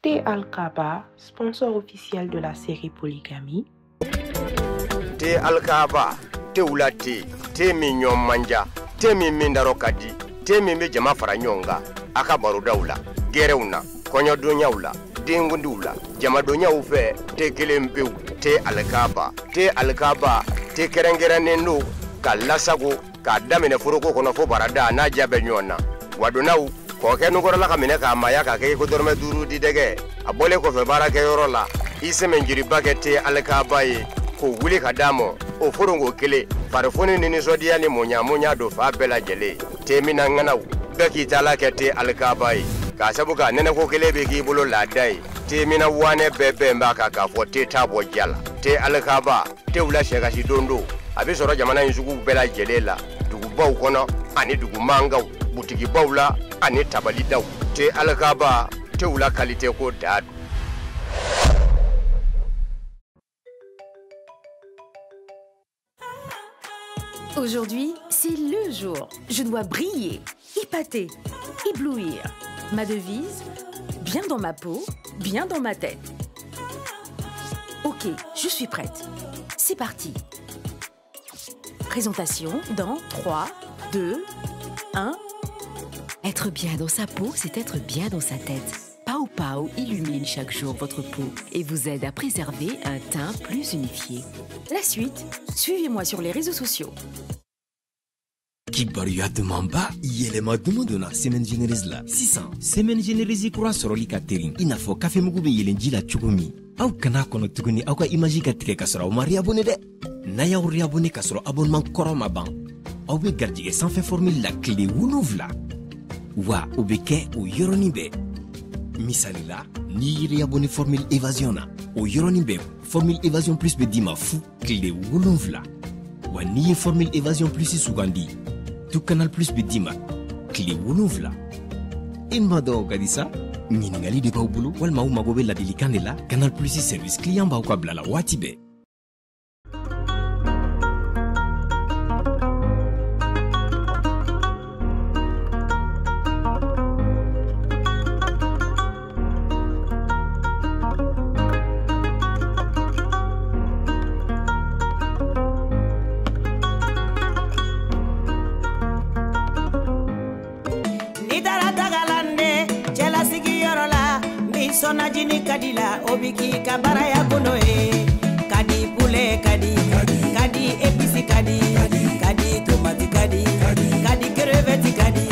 Thé Alkaba, sponsor officiel de la série Polygamie. Thé Alkaba, thé oula thé mignon manja, thé mi mindaro kadi, thé mi me jama faranyonga, akabaru daula, gereuna, konyo donyaula, dingundula, jama donya ufe, thé kelempeu, thé Alkaba, thé kerengera nendo, kalasago, kadamine furuko kono fo barada na jabe nyona. Wadonau ko ke nugora la kamine ka maya ka ke ko dorme duru di dege abole ko fe barake yorola ise menjiri bakete Alkaba yi ko wuli kadamo o forongo kele farfoni ni sodia ni monya do fa bela jele temina nganaw beki tala kete Alkaba yi ka sabuka nene ko kele be ki bolo la dai temina wane bebe mbaka ka fote tabo jala te Alkaba te ula shega shi dondo abisoro jamana insugu bela jele la dugu baw kono ani dugu mangaw butigi bawla ani tabali daw te Alkaba te ula qualité ko dad. Aujourd'hui, c'est le jour. Je dois briller, épater, éblouir. Ma devise, bien dans ma peau, bien dans ma tête. Ok, je suis prête. C'est parti. Présentation dans 3, 2, 1... Être bien dans sa peau, c'est être bien dans sa tête. Pau Pau illumine chaque jour votre peau et vous aide à préserver un teint plus unifié. La suite, suivez-moi sur les réseaux sociaux. Kibaru Mamba, yelema dumodona semaine générale la. 600. Semaine générale kura soroli katering. Inafo café mugube yelenji la chugumi. Au kana kono tuguni au ka imagi ka tike kasora o mari abonné de. Na ya uri abonné kasora abonnement koroma ban. Au be gardige sans fait formule la clé wounouvla. Wa obeke o yoronibe. Misalila, ni yiri abonné formule évasion na. O yoronibe, formule évasion plus be dima fou clé wounouvla. Wa ni formule évasion plus sugandi. Tout canal plus bedima clé wounouvla. Imado gadisa ningali de baubulu wal mau magobe la delikandela canal plus service client ba ko blala watibe. Sonajini kadila obiki kabaraya kunoe kadi pule kadi episi kadi tomati kadi crevette kadi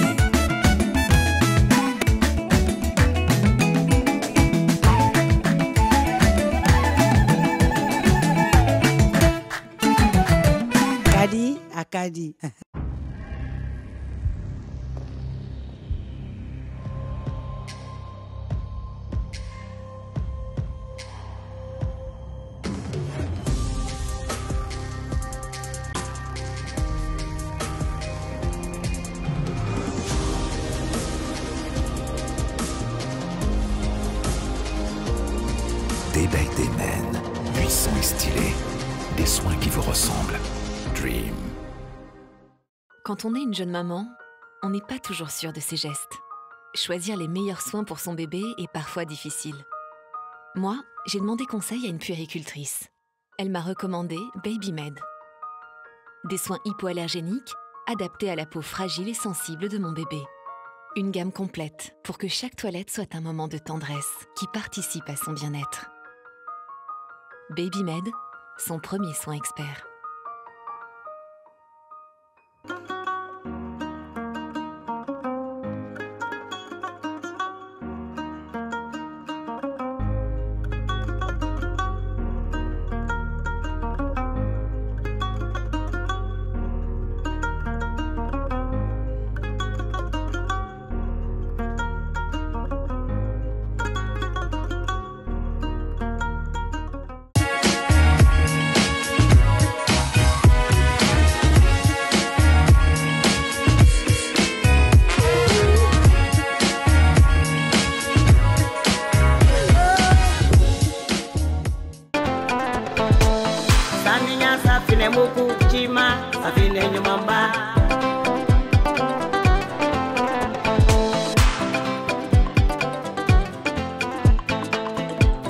akadi. Day by Day Men, puissant et stylé, des soins qui vous ressemblent. Dream. Quand on est une jeune maman, on n'est pas toujours sûr de ses gestes. Choisir les meilleurs soins pour son bébé est parfois difficile. Moi, j'ai demandé conseil à une puéricultrice. Elle m'a recommandé Babymed. Des soins hypoallergéniques adaptés à la peau fragile et sensible de mon bébé. Une gamme complète pour que chaque toilette soit un moment de tendresse qui participe à son bien-être. Babymed, son premier soin expert.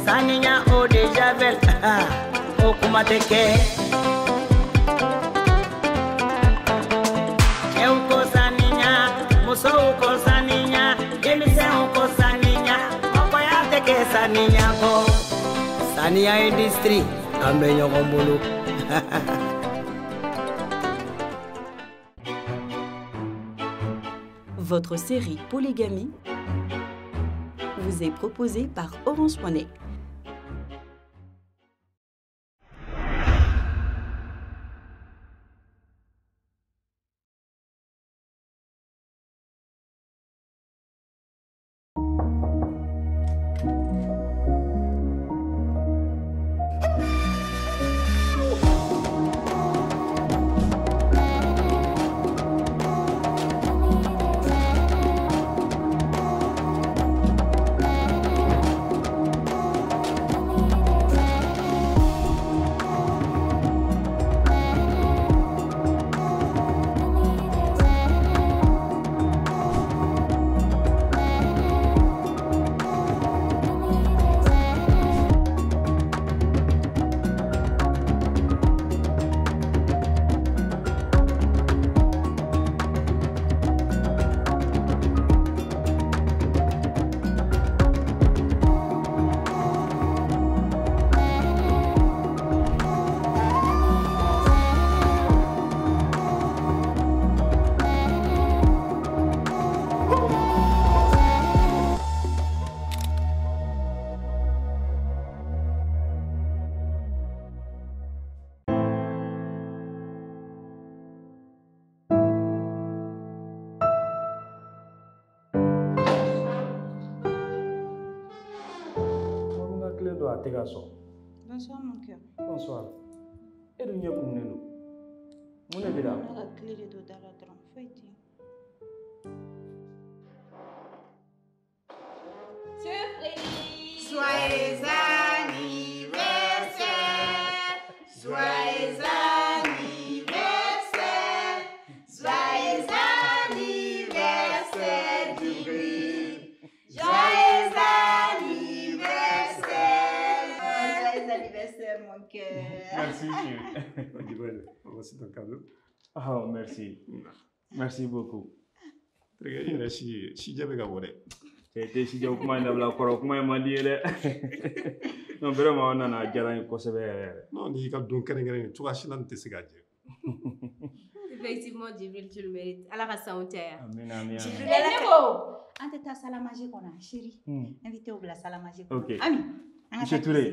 Saninya o de javel o kuma teke Euko saninya muso ko saninya emise ko saninya okoya teke saninya ko Sania industry ambe nyokombulu Votre série Polygamie vous est proposée par Orange Money. Bonsoir mon cœur. Bonsoir. Et d'où est-ce que nous sommes? Mon évidemment. On a la clé de Daladran. Faites-y. Surprise! Joyeux anniversaire! Joyeux anniversaire! Joyeux anniversaire, Djibril! Joyeux anniversaire, mon cœur! Merci, chérie. Voici ton cadeau. Oh, merci. Merci beaucoup. Il est si j'avais gagné. C'était si j'avais comment il a encore comment il m'a dit. Non, vraiment, on a déjà un conseil. Non, il y a donc un tu vas chez l'antécégadie. Effectivement, Djibril, tu le mérites. À la race, on tient. Amen, amen. Djibril, ante ta salle magique, on a chérie. Invité au la salle magique. Ok. Ami. Monsieur Touré.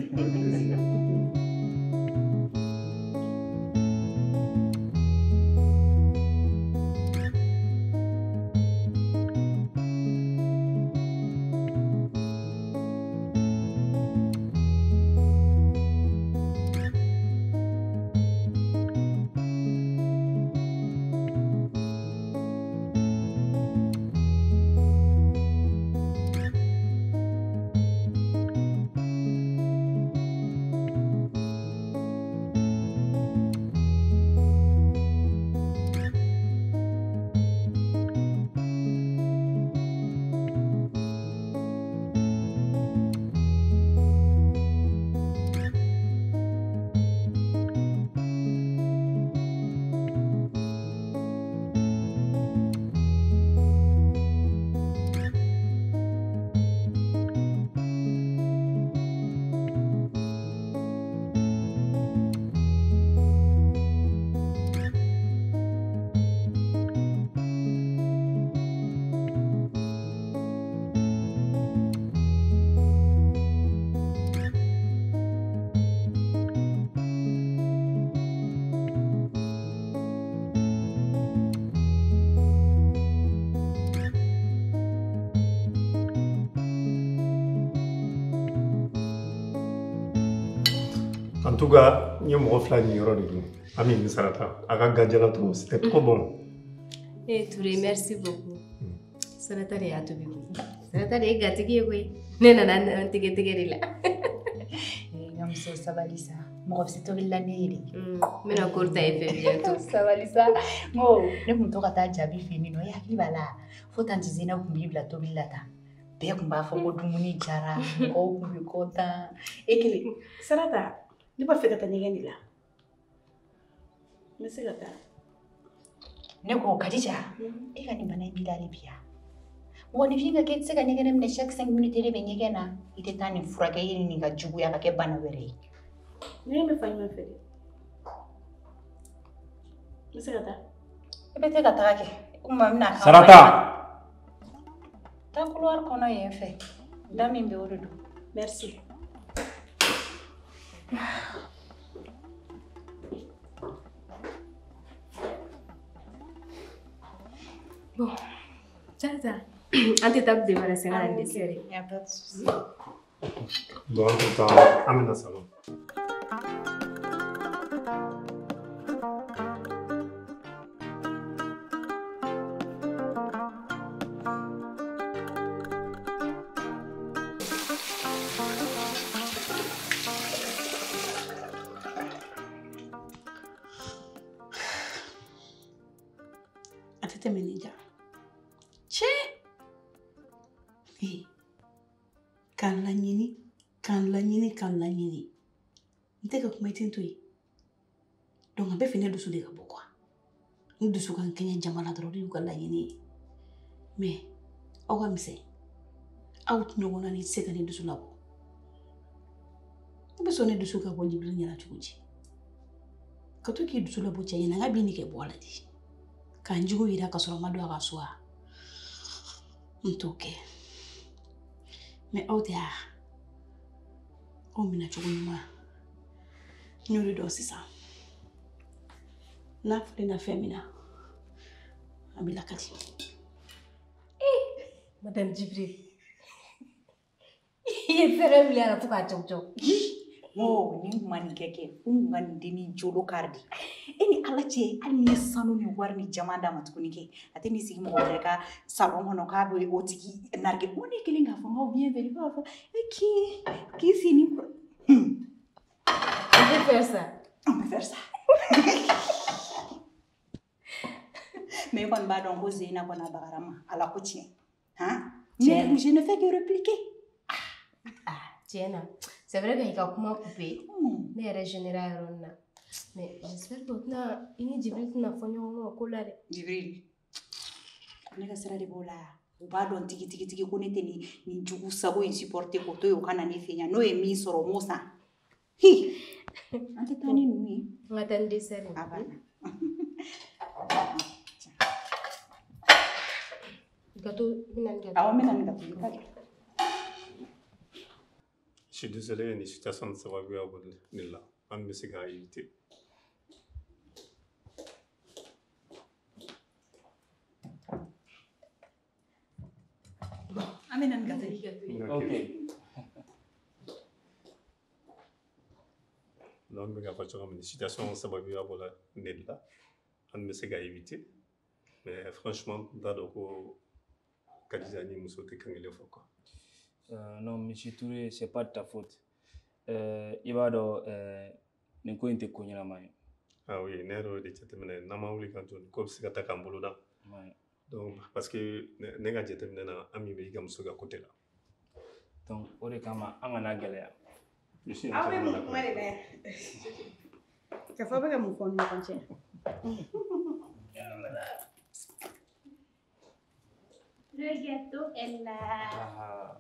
En tout cas, il y a un reflet de l'Europe. Amin Sarata, Agagadjalato, c'était trop bon. Eh, Touré, merci beaucoup. Sarata est à tout bien. Sarata est gâtée, oui. Nena, tigé. Non, c'est ça, Valisa. Moi, c'est tout l'année. Mais la courte est fait bientôt. Ça, Valisa. Moi, le mouton à ta jabi fini, no, ya qui va là. Faut t'en dire, na, Bible, à tout, Bilata. bɛɛ kun b'a fɔ ko dumuni jara mɔgɔw kun bɛ content e kelen Sarata ne b'a fɛ ka taa ɲɛgɛn de la n bɛ se ka taa ne ko Kadija e ka nin bana in b'i la de bi ya mɔgɔninfin ka kɛ i tɛ se ka ɲɛgɛn minɛ chaque 5 minutes de bɛ ɲɛgɛn na i tɛ taa nin furakɛ i nin ka juguya ka kɛ bana wɛrɛ ye ɲɛgɛn bɛ fa ɲuman fɛ dɛ n bɛ se ka taa i bɛ se ka taga kɛ kuma bɛna kan Sarata taa couloir kɔnɔ yen fɛ da min bɛ o de don merci Bon, Tata, an tɛ taa débarrasser la dessert. Y a pas de souci. Bon, en tout cas, amène ça. Atete menija. Che. Kan la ɲini. N tɛ ka kuma ten to ye. Donc a bɛ fɛ ne dusu de ka bɔ quoi. N dusu kan kɛɲɛ jama la dɔrɔn de y'u ka laɲini ye. Mais aw ka misɛn. Aw ɲɔgɔnna ni tɛ se ka ne dusu labɔ. I bɛ sɔn ne dusu ka bɔ Jibiri ɲɛna cogo di? Ka to k'i dusu labɔ cɛ ɲɛna n ka bin de kɛ bɔ a la di. K'an jugu yira ka sɔrɔ n ma don a ka so wa? N t'o kɛ. Mais aw tɛ a? Aw minɛ cogo ɲuman. N y'o de dɔn sisan. N'a fɔra fɛn min na a bɛ lakali. Madame Djibril. I ye fɛrɛ wuli a la fo k'a cɔcɔ. Wo ni kuma nin kɛ kɛ n ka nin denni jolo kari de. E ni Ala cɛ hali ni ye sanu ni wari ni jama d'a ma tuguni kɛ a tɛ n'i sigi mɔgɔ wɛrɛ ka salon kɔnɔ k'a bɛ o tigi nargue o ne kelen k'a fɔ n ka bienvenue b'a fɔ k'i si ni On peut faire ça. On peut faire ça. Mais i kɔni b'a dɔn ko Zeyina kɔni a bagara ma Ala ko tiɲɛ. Mais je ne fais que répliquer. Tiɲɛna c'est vrai que i ka kuma coupé ne yɛrɛ général yɔrɔ na mais j'espère que i ni Djibril tɛna fɔ ɲɔgɔn kɔ ko la dɛ. Djibril ne ka sira de b'o la u b'a dɔn tigi ko ne tɛ nin jugu sago in supporter k'o to yen o ka na ne fɛ yan n'o ye min sɔrɔ o m'o san. An tɛ taa ni ninnu ye. N ka taa ni dessert ye. A banna. Gâteau, n bɛna ni gâteau. Awɔ n bɛna ni gâteau ye. Je suis désolé, une situation de savoir bien au de là. On me s'est éviter. Amène un gâteau. Ok. Non, mais une situation de savoir bien au de là. On me s'est éviter. Mais franchement, d'abord, Kadija ni muso te kangele fo quoi. Non, monsieur Touré, c'est pas de ta faute. I b'a dɔn nin ko in tɛ ko ɲɛnama ye. Ah oui, ne yɛrɛ de jateminɛ n'an ma wuli ka jɔ ko bɛ se ka taa k'an bolo da. Donc parce que ne ka jateminɛ na an min bɛ i ka muso ka côté la. Donc o de kama an kana gɛlɛya. Aw bɛ mun kuma de la yan? K'a fɔ bɛ ka mun fɔ ni ɲɔgɔn cɛ? Le gâteau est là.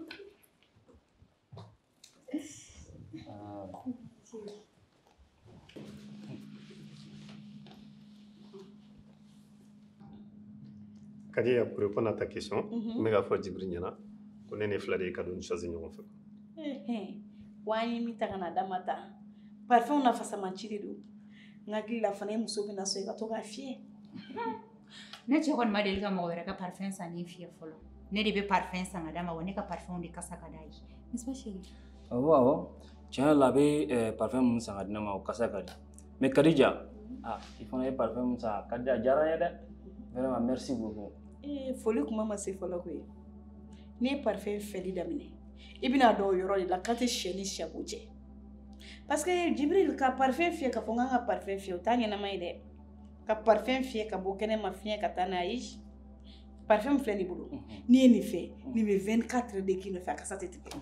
Kadija, pour répondre à ta question, je vais faire Djibril Niana, qu'on est fladé cadeau une chose nous fait. Wani mi ta kana dama ta. Parfum na fasa manci de do. Ngaki la fana muso bina so ka to ka fie. Ne cɛ kɔni ma deli ka mɔgɔ wɛrɛ ka parfum san ni fiyɛ fɔlɔ. Ne de bɛ parfum san ka d'a ma wa ne ka parfum de kasa ka d'a ye. N'est-ce pas chérie? Awɔ, tiɲɛ la a bɛ parfum mun san ka di ne ma o kasa ka di. Mais Kadija, i fana ye parfum mun san a ka di a diyara n ye dɛ. Vraiment merci beaucoup. Foli kuma ma se fɔlɔ koyi. N'i ye parfum fɛli daminɛ, i bɛna dɔn o yɔrɔ de la k'a tɛ sɛ ni sɛbo cɛ. Parce que Djibril ka parfum fiyɛ ka fɔ n k'an ka parfum fiyɛ o t'a ɲɛnama ye dɛ. Ka parfum fiyɛ ka bɔ kɛnɛma fiɲɛ ka taa n'a ye. Parfum fleur ni bolo. Ni ni fait, ni me 24 de qui ne fait que ça te fait.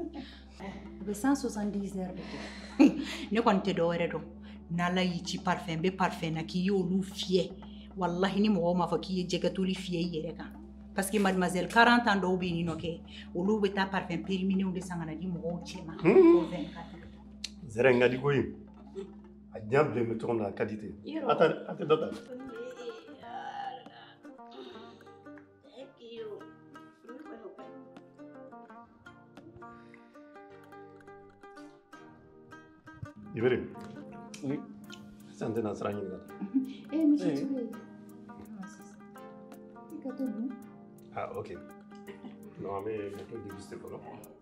170 heures. Ne konte do wore do. Nala yi ci parfum be parfum na ki yolu fier. Wallahi ni mo ma fa ki jegatuli fier yere kan. Parce que mademoiselle 40 ans do bi ni noké. Olu be ta parfum périmé de sangana di mo chema. 24. Zerenga di koyi. A diable me tourne la qualité. Attends, d'autres. Ibrahim. Oui. Santé dans Srani. Eh, monsieur Touré. Ah, ok. Non, mais je peux déguster pas, non?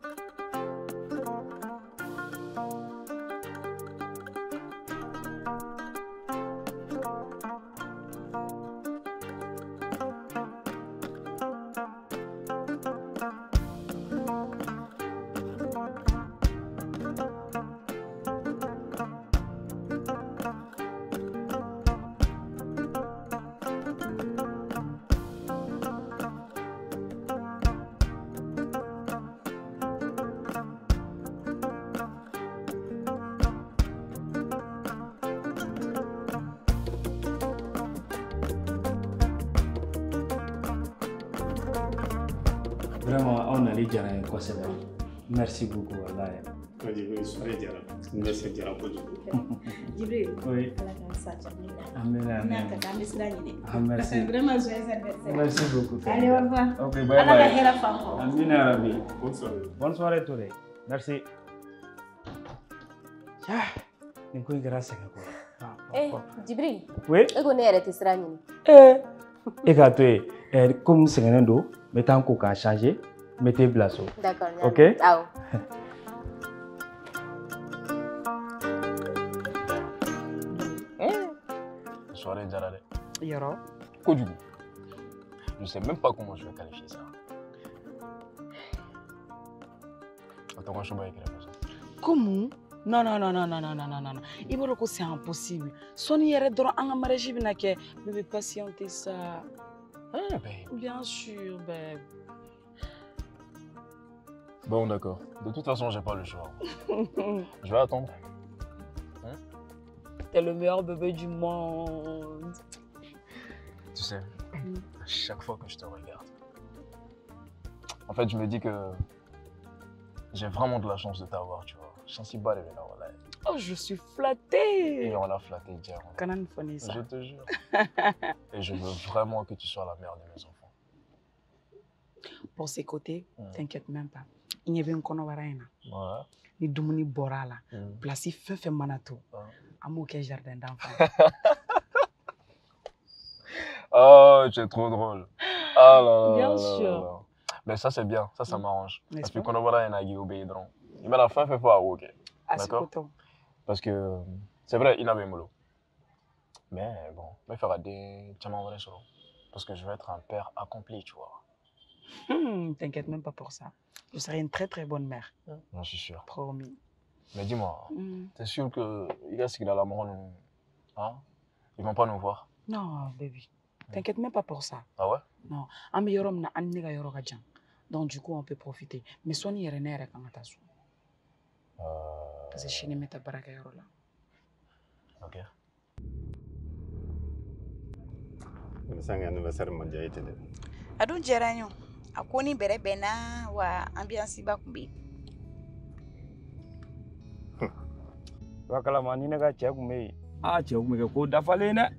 Vraiment, on a les gens quoi c'est là. Merci beaucoup, Allah. Merci Diara pour Jibril. Oui. Amen, amen. Merci. Vraiment joyeux anniversaire. Merci beaucoup. Allez, au revoir. Ok, bye bye. Amen, Arabi. Bonne soirée. Bonne soirée, Touré. Merci. Ah, ni ko grâce ko. Eh, Jibril. Oui. Ego ne yɛrɛ tɛ sira ɲini. E ka to yen comme sɛgɛnnen don n bɛ taa n ko k'a changer n bɛ t'e bila so. D'accord. Ok. Awɔ. Soirée Diara dɛ. Yɔrɔ. Kojugu. Je sais même pas comment je vais qualifier ça. Attends, je vais écrire ça. Comment? Non. Il faut que c'est impossible. Sony est dans un mariage binaké, mais patienter ça. Ah, babe. Bien sûr, babe. Bon, d'accord. De toute façon, j'ai pas le choix. Je vais attendre. Hein? T'es le meilleur bébé du monde. Tu sais, à chaque fois que je te regarde, en fait, je me dis que j'ai vraiment de la chance de t'avoir, tu vois. Oh, je suis flattée. Et on l'a flatté hier. Je te jure. Et je veux vraiment que tu sois la mère de mes enfants. Pour ces côtés, t'inquiète même pas. Il y avait un conovarena. Ouais. Ni dumuni borala. Place fait manato. Amour quel jardin d'enfants. Oh, tu es trop drôle. Ah là là. Bien sûr. Mais ça, c'est bien. Ça m'arrange. Parce que conovarena est obéidron. Mais la fin fait pas ok. D'accord? Parce que c'est vrai, il avait mollo. Mais bon, il faudra des chamans solo. Parce que je vais être un père accompli, tu vois. T'inquiète même pas pour ça. Je serai une très très bonne mère. J'en suis sûr. Promis. Mais dis-moi, t'es sûr que il y a ce qu'il a la mort, hein? Ils vont pas nous voir? Non, baby. T'inquiète même pas pour ça. Ah ouais? Non. Donc du coup, on peut profiter. Mais soigner les nerfs quand on t'assoit. Parce que je ne mets pas de là. Ok. C'est un anniversaire mondial. Adun Geranyo, a koni bere bena wa ambiance bakumbi. Wakala mani naga cɛ kun bɛ yen a cɛ kun bɛ kɛ ko dafalen dɛ.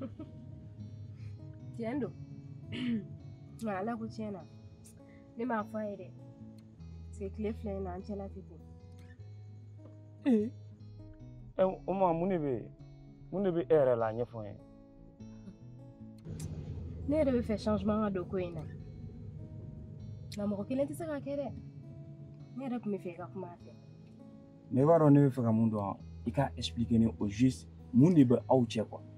Tiɲɛ don nka ala ko tiɲɛ na ne m'a fɔ a ye dɛ c'est tile filɛ in na an cɛla tɛ ten. O ma mun de bɛ e yɛrɛ la ɲɛfɔ n ye. Ne yɛrɛ bɛ fɛ changement ka don ko in na nka mɔgɔ kelen tɛ se ka kɛ dɛ ne yɛrɛ tun bɛ fɛ i ka kuma a fɛ. Mais i b'a dɔn ne bɛ fɛ ka mun dɔn i ka expliquer ne au juste mun de bɛ aw cɛ quoi.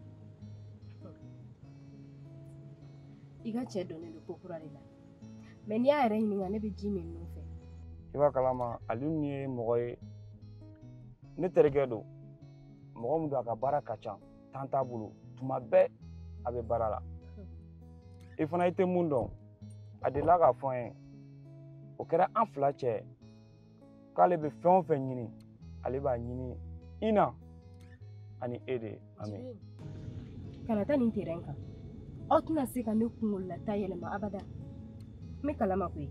I ka cɛ donnen don ko kura de la mais n'i y'a yɛrɛ ɲininka ne bɛ ji min ninnu fɛ. I b'a kalama ale min ye mɔgɔ ye ne terikɛ don mɔgɔ min don a ka baara ka ca temps t'a bolo tuma bɛɛ a bɛ baara la i fana i tɛ mun dɔn a delila k'a fɔ n ye o kɛra an fila cɛ k'ale bɛ fɛn o fɛn ɲini ale b'a ɲini i na ani e de Ami. Kana taa nin terrain kan aw tɛna se ka ne kunkololata yɛlɛma abada n bɛ kalama koyi.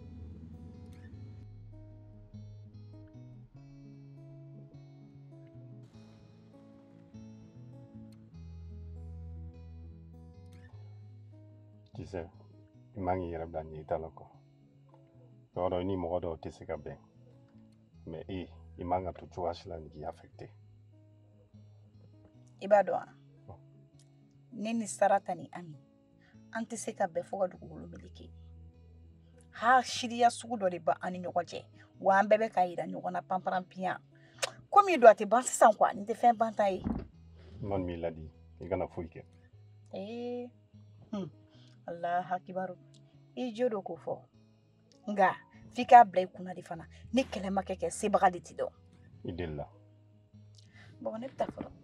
Tu sais, il manque de blâmer ta loco. Alors ni mɔgɔ dɔw tɛ se ka bɛn, mais il manque à tout cogoya si la nin k'i affecté. I b'a dɔn wa? Ne ni Sarata ni Ami an tɛ se ka bɛn fo ka dugukolo meleke. Hasidiya sugu dɔ de b'a ani ɲɔgɔn cɛ, wa an bɛɛ bɛ ka yira ɲɔgɔn na panparanpiyan. Komi don a tɛ ban sisan quoi, nin tɛ fɛn banta ye. Man m'i ladi, i kana foyi kɛ. Allah hakibaru. I jo do ko fɔ. Nga f'i k'a bila i kunna de fana, ni kɛlɛ ma kɛ sebaga de ti dɔn. I delila. Bon, ne bɛ taa fɔlɔ.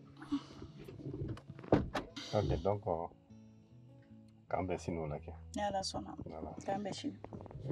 Ok, donc k'an bɛn sini o la kɛ. Ni Ala sɔnna. K'an bɛn sini.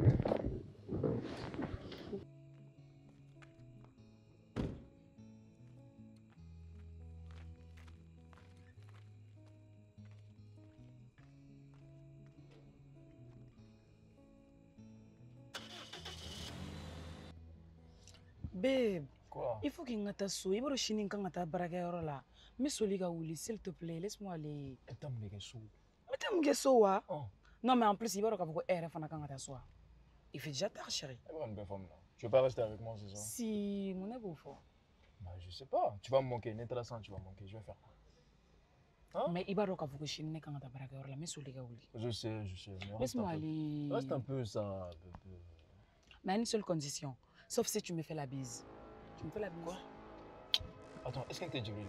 Babe, il faut qu'il ngata so. Il faut que chini kan ngata barakayɔrɔ la. Mais soli ka wuli, s'il te plaît, laisse-moi aller. Attends, mais qu'est-ce que Mais t'as m'gé so wa? Non, mais en plus, il va donc avoir air fana kan ngata so. Il fait déjà tard, chérie. Tu veux pas rester avec moi ce soir? Si, mon est beau fort. Bah, je sais pas. Tu vas me manquer. N'intéressant, tu vas me manquer. Je vais faire quoi? Hein? Mais il va donc avoir chini kan ngata barakayɔrɔ la. Mais soli ka wuli. Je sais. Laisse-moi aller. Reste un peu ça. Mais à une seule condition. Sauf si tu me fais la bise. Tu me fais la bise. Quoi? Attends, est-ce qu'elle t'est Djibril?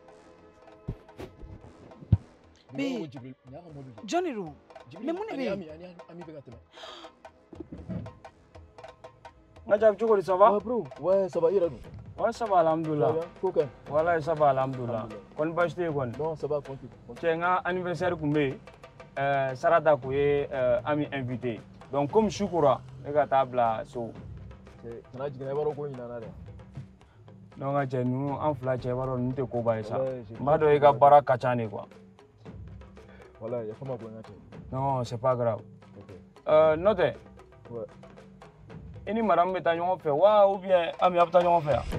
Mais Johnny Rou. Mais mon ami. Ami, Najab Chukuri, ça va? Ouais, bro. Ouais, ça va, Iranou. Ouais, ça va, alhamdoulilah. Coquin. Voilà, ça va, alhamdoulilah. Kon bashte kon. Non, ça va, tranquille. C'est un anniversaire kumbe. Sarata kuye ami invité. Donc comme Shukura, le gars tabla so. Kana jigina baro ko ina na de. Donc a cɛ ninnu an fila cɛ b'a dɔn ninnu tɛ koba ye sa. N b'a dɔn i ka baara ka ca de quoi. Voilà, yafa ma ko n ka cɛ. Non, c'est pas grave. N'o tɛ. Ouais. I ni madame bɛ taa ɲɔgɔn fɛ wa ou bien Ami a bɛ taa ɲɔgɔn fɛ yan?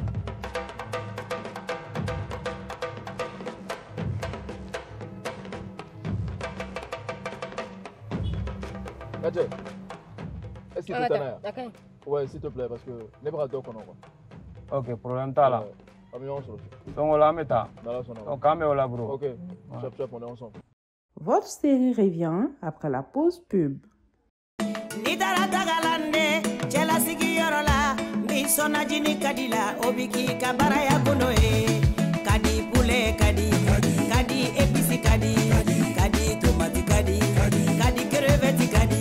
Kadje, est-ce que tu es ouais, s'il te plaît, parce que les bras d'eau qu'on a. Ok, problème t'as là. Donc on l'a mis là. Donc on met là, bro. Ok, chap, on est ensemble. Votre série revient après la pause pub. Nidara dagalande, chela sigi yorola, misona jini kadila, obiki kabara ya kunoe, kadi pule kadi, kadi episi kadi, kadi tomati kadi, kadi crevette kadi.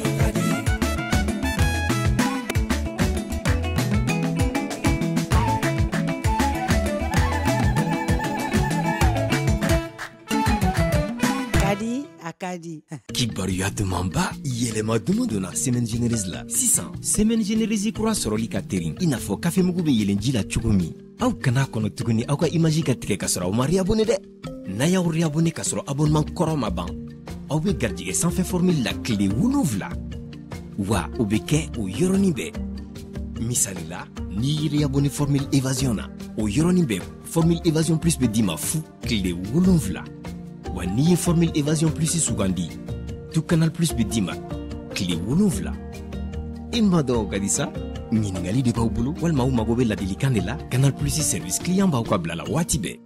Akadi. Kibaruya Dumamba, yelema dumo donna semaine généreuse la. 600. Semaine généreuse kura soroli ka terin. I n'a fɔ kafe mugu bɛ yelenji la cogo min. Aw kana kɔnɔ tuguni aw ka image ka tigɛ ka sɔrɔ aw ma réabonné dɛ. N'a y'aw réabonné ka sɔrɔ abonnement kɔrɔ ma ban. Aw bɛ garijɛgɛ sanfɛ formule la tile 7. Wa o bɛ kɛ o yɔrɔnin bɛɛ. Misali la, n'i y'i réabonné formule évasion na, o yɔrɔnin bɛɛ formule évasion plus bɛ d'i ma fu tile 7. Wa n'i ye formule évasion plus sugandi, tout canal plus bɛ d'i ma tile 7. I ma dɔn o ka di sa? Ɲininkali de b'aw bolo walima aw mago bɛ ladilikan de la? Canal plus service client b'aw ka bila la waati bɛɛ.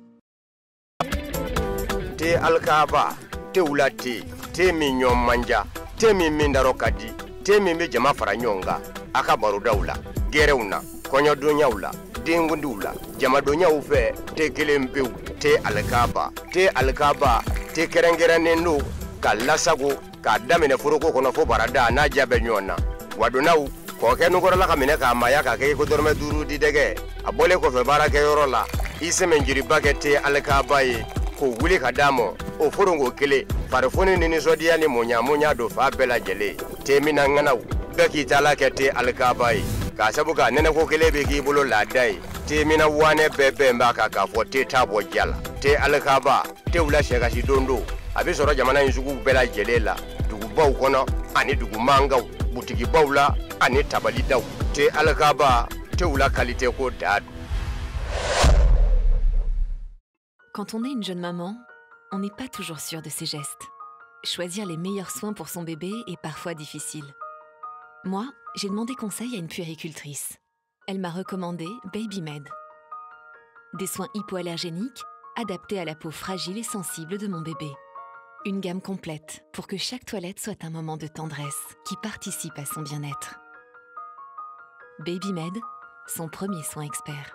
Te alkaaba, te wula te min ɲɔgɔn manja, te min daro ka di, te min bɛ jama fara ɲɔgɔn kan, a ka barodaw la, gɛrɛw na, kɔɲɔdonyaw la, denkundiw la, jamadonyaw fɛ, te kelen pewu, te alkaaba, te kɛrɛnkɛrɛnnen don ka lasago k'a daminɛ foroko kɔnɔ fo barada n'a ja bɛ ɲɔgɔn na. Wadonaw, k'o kɛ nukɔrɔla ka minɛ k'a maya k'a kɛ ko dɔrɔmɛ 5 di dɛgɛ, a bɔlen kɔfɛ baarakɛyɔrɔ la, i sɛmɛnjiriba kɛ te alkaaba ye, k'o wuli ka d'a ma o forongo kele farfoni ni nisodiya ni munya do fa bela jele te mina nganaw be ki tala ke te alkabai ka sabuka nene ko kele be ki bolo ladai te mina wane bebe mbaka ka fo te tabo jala te alkaba te wula shega shi dondo abi soro jamana yusuku bela jele la dugu baw kono ani dugu mangaw butigi bawla ani tabali daw te alkaba te wula qualité ko dad. Quand on est une jeune maman, on n'est pas toujours sûr de ses gestes. Choisir les meilleurs soins pour son bébé est parfois difficile. Moi, j'ai demandé conseil à une puéricultrice. Elle m'a recommandé BabyMed. Des soins hypoallergéniques adaptés à la peau fragile et sensible de mon bébé. Une gamme complète pour que chaque toilette soit un moment de tendresse qui participe à son bien-être. BabyMed, son premier soin expert.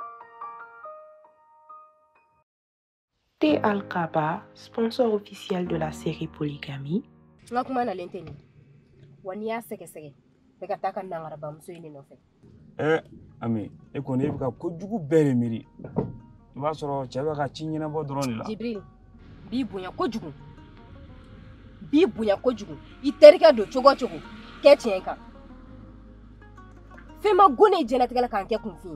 Thé Alkaba, sponsor officiel de la série Polygamie. Ami, e koni bika kojugu bere miri. Ba soro chaba ka chinyina bo drone la. Jibril, bi bunya kojugu. Bi bunya kojugu. Iterika do chogo chogo. Ke tienka. Fema gone jenatigala kan ke kunfin.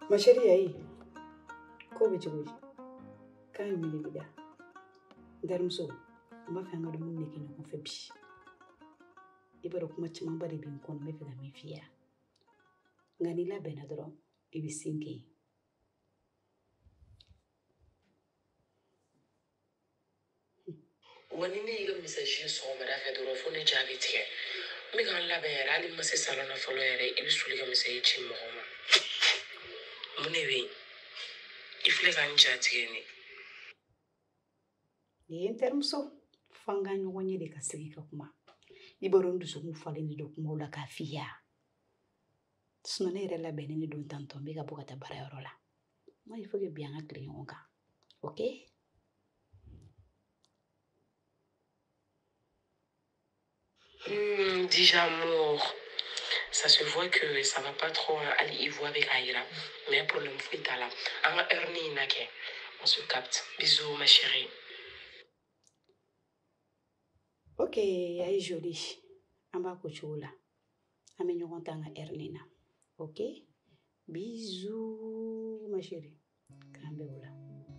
Ma chérie ayi. Ko be jogo. Kan mi ni bida. Darumso. Ma fa ngado mun ne kini ko fe bi. Ibaro kuma chima bari bin kon me fe ga mi fiya. Ngani la bena doro ibi sinke. Wani ne yiga message so mara fe doro fo ne jabi tike. Mi kan la be yara ali mase salona folo yare ibi suli ga message chi mo ma. Munewe. Ifle kan jati ni. Ni termso fanga nyonye de kasika kuma. Ibaro nduso mu fale ni do kuma ula ka fiya. Sonere la benini don tanto mbiga bokata bara yorola. Moi il faut que bien accueillir on ka. OK? Déjà amour. Ça se voit que ça va pas trop aller y voir avec Aïra. Mais un problème fou est là. Anga Ernie nake. On se capte. Bisous ma chérie. OK, aïe joli. Amba ko chola. Ame nyongo tanga Ernie na. OK? Bisous, ma chérie. Kambeola.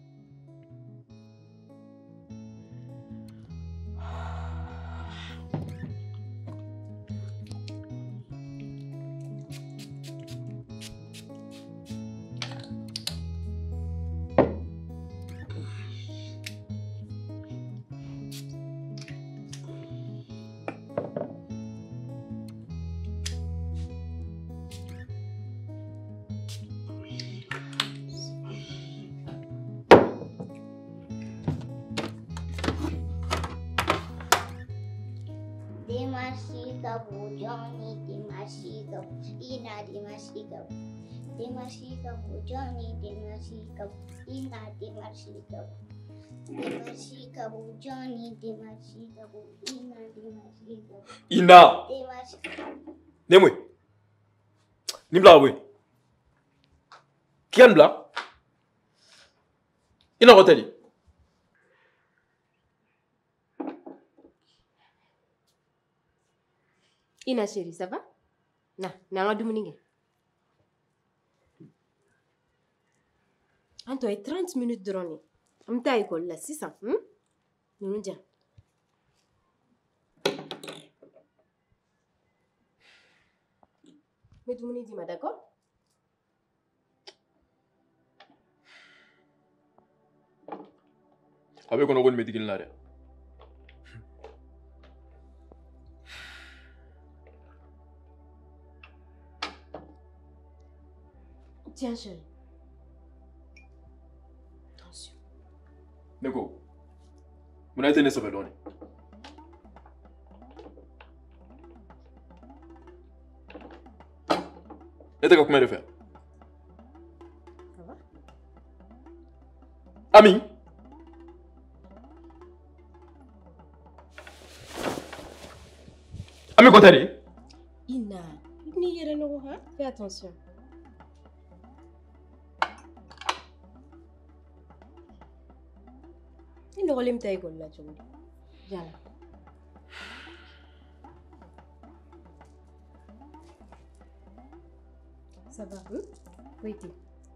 Dimashika Bujoni, Dimashika, Ina Dimashika, Dimashika Bujoni, Dimashika, Ina Dimashika, Dimashika Bujoni, Dimashika, Ina Dimashika. Ina! Nemwe! Nimbla we! Kian bla? Ina hoteli? Ina chérie, ça va? Na, nanga dumuni. Anto ay 30 minutes de ronnie. Amta école là, 600. Nous dire. Mais dumuni dis-moi d'accord? Avec on a une médicale là. Tiens, chérie. Attention. Neko, on a été né sauvé l'année. Et t'as combien de faire? Ça va? Ami? Ami, quand t'es? Ina, ni yere no ha? Fais attention. Il ne relève pas l'école là, tu vois. Viens là. Ça va? Oui, t'es.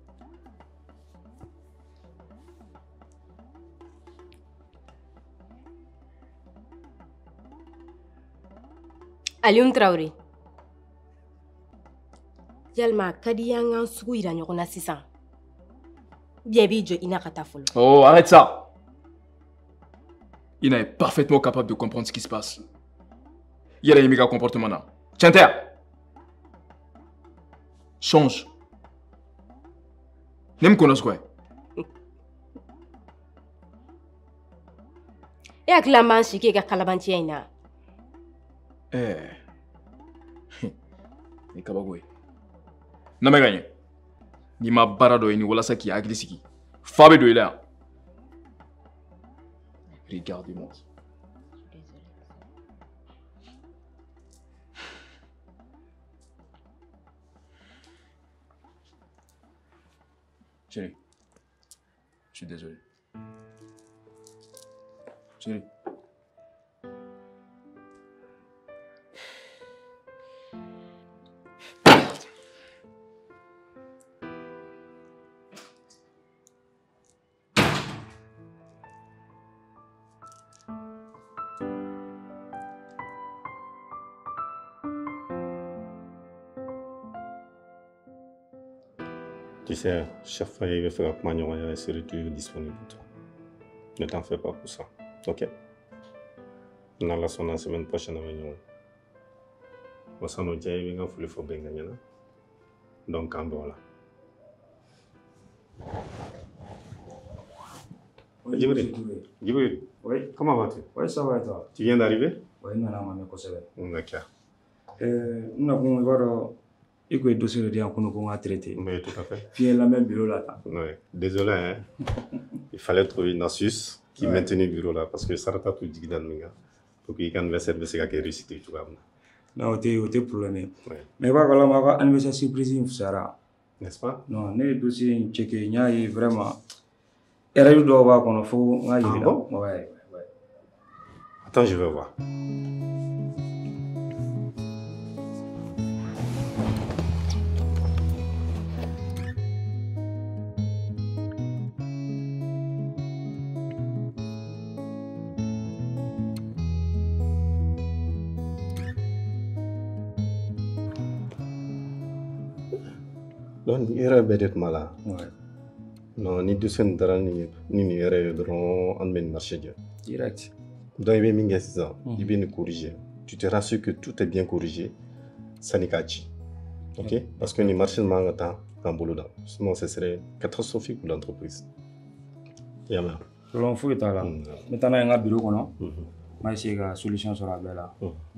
Alioune Traoré. Yalma, kadi yangan sugu ira ɲɔgɔnna sisan. Bien b'i jɔ Ina ka taa fɔlɔ. Oh, arrête ça! Ina est parfaitement capable de comprendre ce qui se passe. Il y a un comportement là. Tiens, terre! Change. N'aime qu'on a quoi? Et avec la manche qui est à Calabantiena. Eh. Et Kabagoué. Non, mais gagne. Ni ma barado et ni wala sa qui a aglisiki. Fabe de là. Regardez-moi. Chérie, je suis désolé. Chérie. Tu sais, chaque fois il va faire un magnon, il sera toujours disponible pour toi. Ne t'en fais pas pour ça, ok? On a la semaine prochaine avec nous. On s'en a dit, il va falloir faire bien gagner. Donc, en bon là. Djibril, oui. Comment vas-tu? Oui, ça va et toi? Tu viens d'arriver? Oui, non, non, mais c'est vrai. D'accord. Nous avons un dossier de qu'on a traité. Oui, tout à fait. Puis la même bureau là. Oui, désolé, hein. Il fallait trouver une astuce qui maintenait le bureau là parce que ça n'a pas tout dit dans le gars. Pour qu'il y ait un anniversaire qui est réussi, tu vois. Non, c'est problème. Mais voilà, on va anniversaire surprise, n'est-ce pas? Non, les dossiers checkés, il y a vraiment. Et là, je dois voir qu'on a fait. Ah bon? Ouais. Attends, je vais voir. Donc, il y a peut-être mal. Non, ni doucement ni marché. Direct. Donc, il vient corriger. Tu te rassures que tout est bien corrigé. Ça n'est pas dit. Ok? Parce que ni marché de temps en boulot. Sinon, ce serait catastrophique pour l'entreprise. Il y a même. L'on fout là. Maintenant, il y a un bureau. Mais c'est une solution sur la belle là.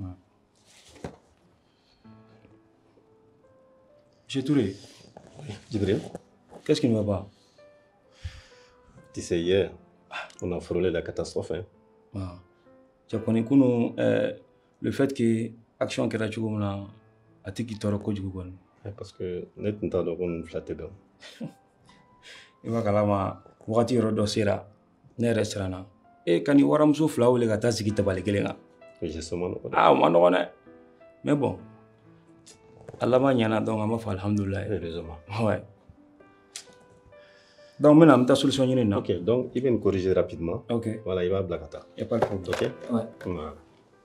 J'ai Touré. Djibril, qu'est-ce qui ne va pas? Tu sais, hier, on a frôlé la catastrophe. Hein? Tu connais le fait que l'action que tu as faite a été qui t'a recouvert. Parce que nous ne t'avons pas flatté. Il va falloir que tu aies un dossier là, un restaurant. Et quand il y a un souffle, il y a un tas de gens qui sont justement. Ah, on mais bon. Allah m'a dit donc on va faire alhamdulillah. Ouais. Donc maintenant, on a solution. Ok, donc il va nous corriger rapidement. Ok. Voilà, il va blacata. Il n'y a pas de problème. Ok. Ouais. Voilà.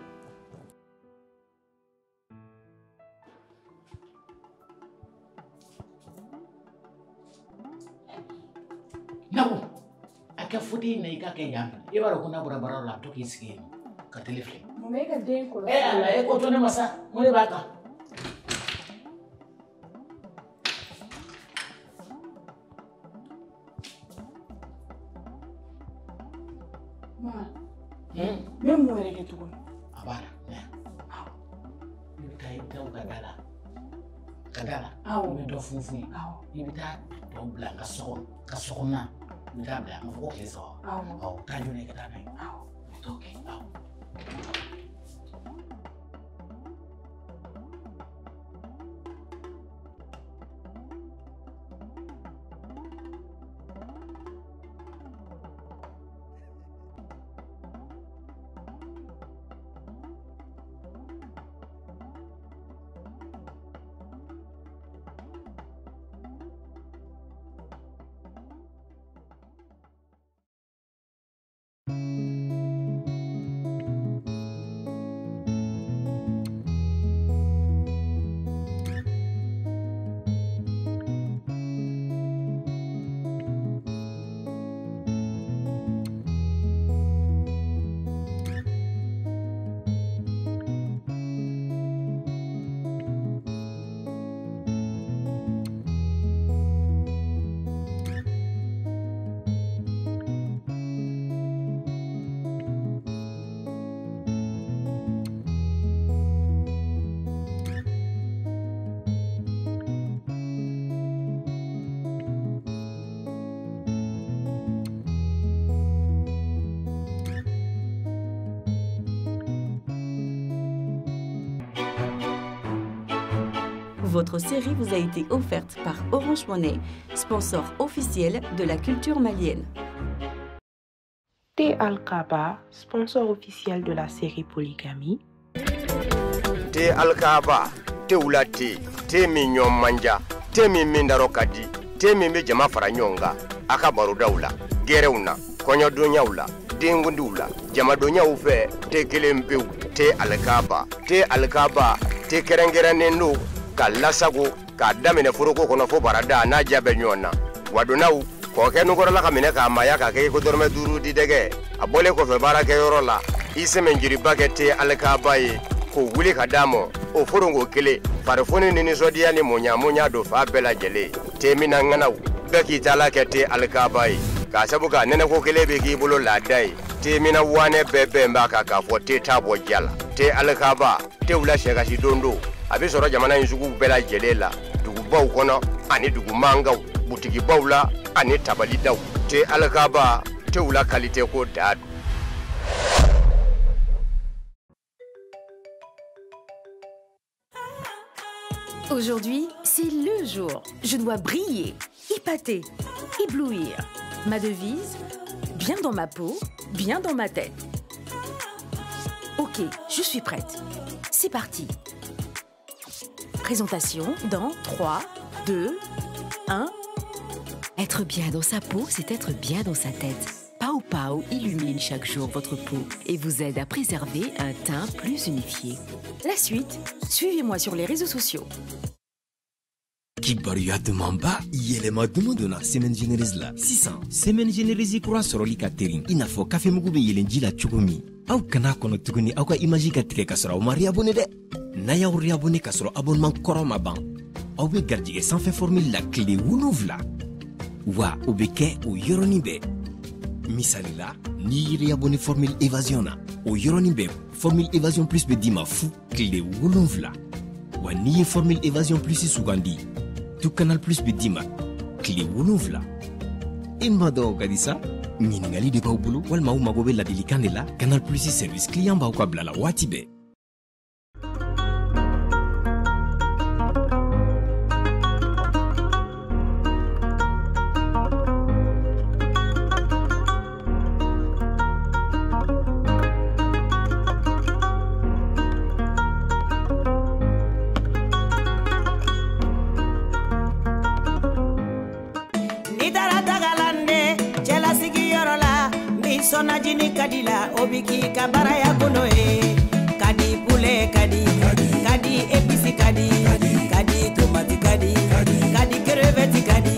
Nako, aka foti na ika kenya. Iba ro kuna bara la to kisiki. Ka telefle. Mo me ka den ko. Ala ko to ne masa. Mo le baka. Même moi, je suis tout le monde. Ah, kadala awo do fufu ibita do blanga so kasona ndabla ngoko keso awo kanjune kadana awo toke awo Votre série vous a été offerte par Orange Money, sponsor officiel de la culture malienne. Thé Al-Kaba, sponsor officiel de la série Polygamie. Thé Al-Kaba, thé oula thé mignon manja, thé mi mindaro kadi, thé mi jama fara nyonga, aka baroda oula, gereuna, konyo donya oula, dengundi oula, jama donya oufe, thé kelempeu, thé Al-Kaba, thé kerengere nendo. Ka lasago k'a daminɛ foroko kɔnɔ fo barada n'a ja bɛ ɲɔgɔn na wadonaw k'o kɛ nukɔrɔla ka minɛ k'a maya k'a kɛ ko dɔrɔmɛ 5 di dɛgɛ a bɔlen kɔfɛ baarakɛyɔrɔ la i sɛmɛnjiriba kɛ te alikaba ye k'o wuli ka d'a ma o foronko kelen farifoni ni nisɔndiya ni muɲa don fa bɛɛ lajɛlen te mina ŋanaw bɛɛ k'i taala kɛ te alikaba ye k'a sabu ka nɛnɛko kelen bɛ k'i bolo laada ye te mina wanɛ bɛɛ bɛn b'a kan k'a fɔ te t'a bɔ ja la te alikaba tew la sɛgasi don a bɛ sɔrɔ jamana in sugu bɛɛ lajɛlen la dugubaw kɔnɔ ani dugumangaw butigibaw la ani tabalidaw te alikaba tew la kalite ko da. Aujourd'hui, c'est le jour. Je dois briller, épater, éblouir. Ma devise, bien dans ma peau, bien dans ma tête. Ok, je suis prête. C'est parti. Présentation dans 3, 2, 1. Être bien dans sa peau, c'est être bien dans sa tête. Pau Pau illumine chaque jour votre peau et vous aide à préserver un teint plus unifié. La suite, suivez-moi sur les réseaux sociaux. Kibaruya demamba yelema dumuduna semaine générale la 600 semaine générale kura soroli ka terin inafo café mugu be yelenji la chugumi aw kana kono tuguni aw ka image ka tige kasra o mari abonné de na ya uri abonné kasra abonnement koroma ban aw be gardige sans fait formule la clé wunuvla wa obeke o yoroni be misali la ni yiri abonné formule évasion na o yoroni be formule évasion plus be dima fou clé wunuvla wa ni formule évasion plus sugandi tout canal plus bedima clé wunuvla imado gadisa ñiningali de baw bulu walma wu mago be ladili kandela canal plus service client ba ko blala watibe. Sonajini kadila obiki kabara ya kono kadi pule kadi episi kadi tomati kadi crevette kadi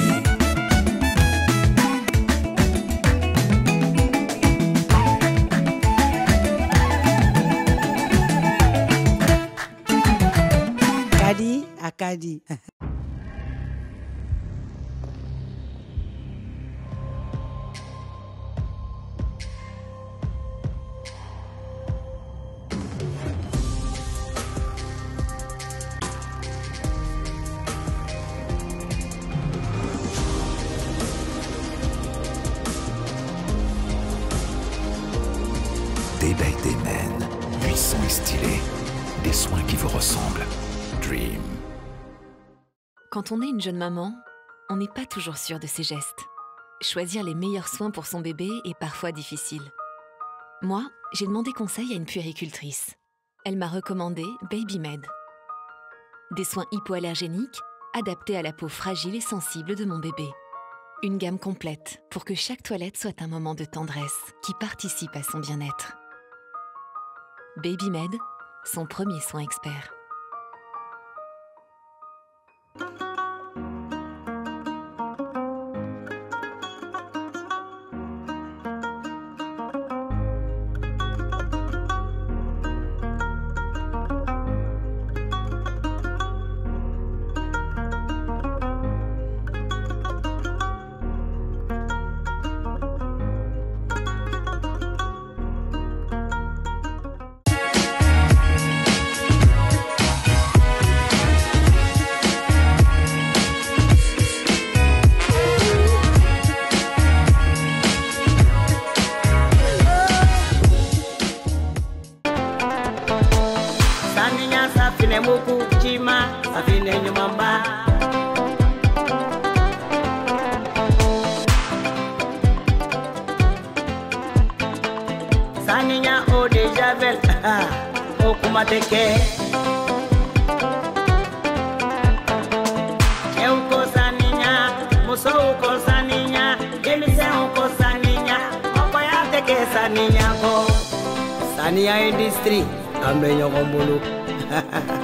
akadi Des Bay des Men, puissants et stylés, des soins qui vous ressemblent. Dream. Quand on est une jeune maman, on n'est pas toujours sûr de ses gestes. Choisir les meilleurs soins pour son bébé est parfois difficile. Moi, j'ai demandé conseil à une puéricultrice. Elle m'a recommandé Babymed. Des soins hypoallergéniques adaptés à la peau fragile et sensible de mon bébé. Une gamme complète pour que chaque toilette soit un moment de tendresse qui participe à son bien-être. Babymed, son premier soin expert. Saninya o de javel o kumateke Euko saninya muso ko saninya demise ko saninya okoya teke saninya ko Sania industry amenyo kombulu